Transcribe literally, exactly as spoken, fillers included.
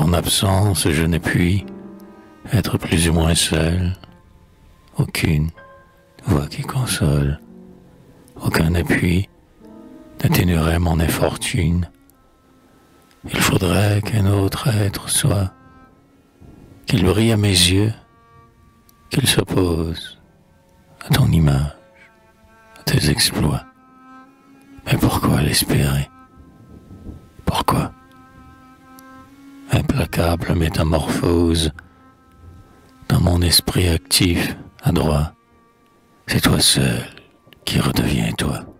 ton absence, je ne puis être plus ou moins seul. Aucune voix qui console, aucun appui n'atténuerait mon infortune. Il faudrait qu'un autre être soit, qu'il brille à mes yeux, qu'il s'oppose à ton image, à tes exploits. Mais pourquoi l'espérer? Pourquoi? Implacable métamorphose dans mon esprit actif, adroit, c'est toi seul qui redeviens toi.